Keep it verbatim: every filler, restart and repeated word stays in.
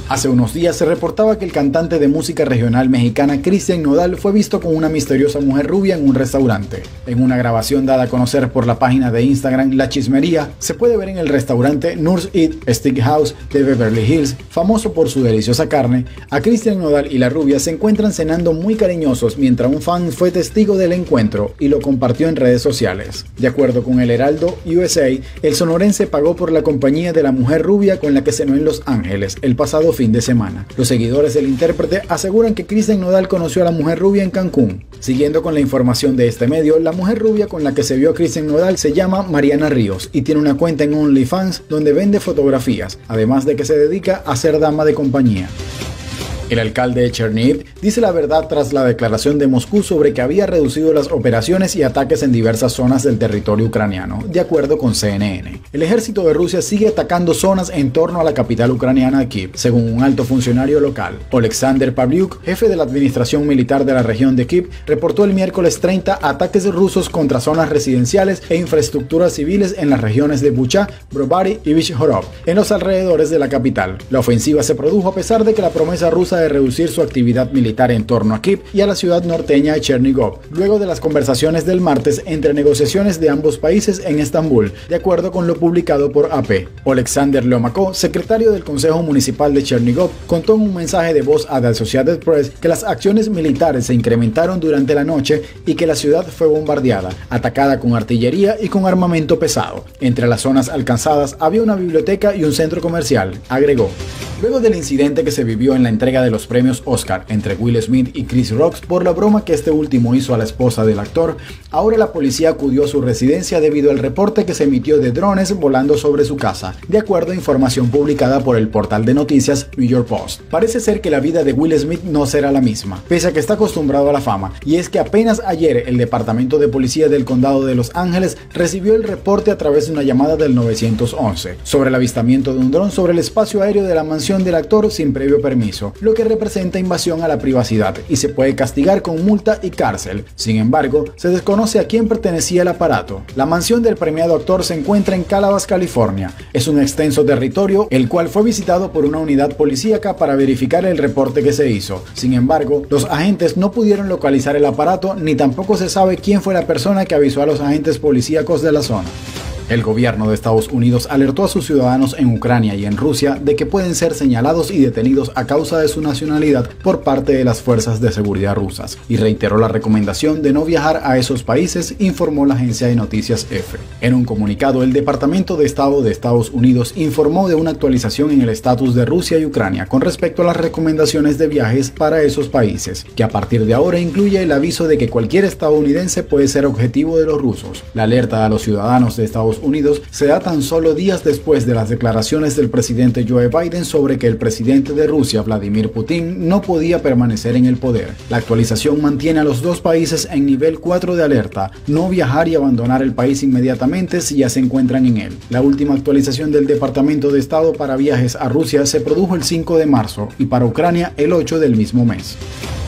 Hace unos días se reportaba que el cantante de música regional mexicana Cristian Nodal fue visto con una misteriosa mujer rubia en un restaurante. En una grabación dada a conocer por la página de Instagram La Chismería, se puede ver en el restaurante Nurse Eat Steakhouse de Beverly Hills, famoso por su deliciosa carne, a Cristian Nodal y la rubia se encuentran cenando muy cariñosos mientras un fan fue testigo del encuentro y lo compartió en redes sociales. De acuerdo con el Heraldo U S A, el sonorense pagó por la compañía de la mujer rubia con la que cenó en Los Ángeles el pasado fin de semana. Los seguidores del intérprete aseguran que Cristian Nodal conoció a la mujer rubia en Cancún. Siguiendo con la información de este medio, la mujer rubia con la que se vio a Cristian Nodal se llama Mariana Ríos y tiene una cuenta en OnlyFans donde vende fotografías, además de que se dedica a ser dama de compañía. El alcalde de Chernihiv dice la verdad tras la declaración de Moscú sobre que había reducido las operaciones y ataques en diversas zonas del territorio ucraniano, de acuerdo con C N N. El ejército de Rusia sigue atacando zonas en torno a la capital ucraniana Kiev, según un alto funcionario local. Oleksandr Pavlyuk, jefe de la administración militar de la región de Kiev, reportó el miércoles treinta ataques rusos contra zonas residenciales e infraestructuras civiles en las regiones de Bucha, Brovary y Vyshhorod, en los alrededores de la capital. La ofensiva se produjo a pesar de que la promesa rusa de reducir su actividad militar en torno a Kiev y a la ciudad norteña de Chernigov, luego de las conversaciones del martes entre negociaciones de ambos países en Estambul, de acuerdo con lo publicado por A P. Oleksandr Lomakov, secretario del Consejo Municipal de Chernigov, contó en un mensaje de voz a The Associated Press que las acciones militares se incrementaron durante la noche y que la ciudad fue bombardeada, atacada con artillería y con armamento pesado. Entre las zonas alcanzadas había una biblioteca y un centro comercial, agregó. Luego del incidente que se vivió en la entrega de los premios Oscar entre Will Smith y Chris Rock por la broma que este último hizo a la esposa del actor, ahora la policía acudió a su residencia debido al reporte que se emitió de drones volando sobre su casa, de acuerdo a información publicada por el portal de noticias New York Post. Parece ser que la vida de Will Smith no será la misma, pese a que está acostumbrado a la fama, y es que apenas ayer el Departamento de Policía del Condado de Los Ángeles recibió el reporte a través de una llamada del nueve once sobre el avistamiento de un dron sobre el espacio aéreo de la mansión del actor sin previo permiso, lo que representa invasión a la privacidad y se puede castigar con multa y cárcel. Sin embargo, se desconoce a quién pertenecía el aparato. La mansión del premiado actor se encuentra en Calabas, California. Es un extenso territorio, el cual fue visitado por una unidad policíaca para verificar el reporte que se hizo. Sin embargo, los agentes no pudieron localizar el aparato ni tampoco se sabe quién fue la persona que avisó a los agentes policíacos de la zona. El gobierno de Estados Unidos alertó a sus ciudadanos en Ucrania y en Rusia de que pueden ser señalados y detenidos a causa de su nacionalidad por parte de las fuerzas de seguridad rusas, y reiteró la recomendación de no viajar a esos países, informó la agencia de noticias E F E. En un comunicado, el Departamento de Estado de Estados Unidos informó de una actualización en el estatus de Rusia y Ucrania con respecto a las recomendaciones de viajes para esos países, que a partir de ahora incluye el aviso de que cualquier estadounidense puede ser objetivo de los rusos. La alerta a los ciudadanos de Estados Unidos se da tan solo días después de las declaraciones del presidente Joe Biden sobre que el presidente de Rusia, Vladimir Putin, no podía permanecer en el poder. La actualización mantiene a los dos países en nivel cuatro de alerta, no viajar y abandonar el país inmediatamente si ya se encuentran en él. La última actualización del Departamento de Estado para viajes a Rusia se produjo el cinco de marzo y para Ucrania el ocho del mismo mes.